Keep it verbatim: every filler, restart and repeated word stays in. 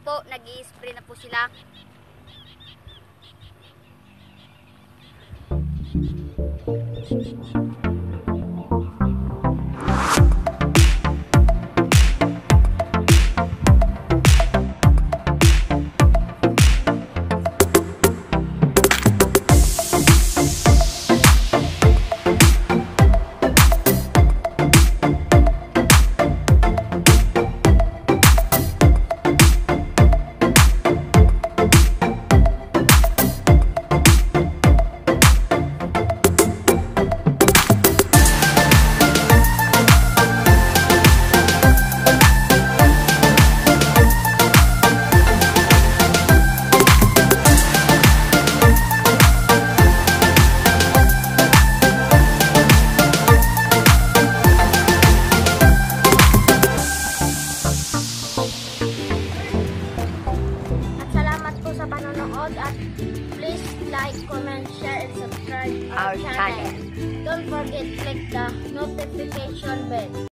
po, nag-i-spray na po sila. At please like, comment, share, and subscribe Our our channel. channel. Don't forget to click the notification bell.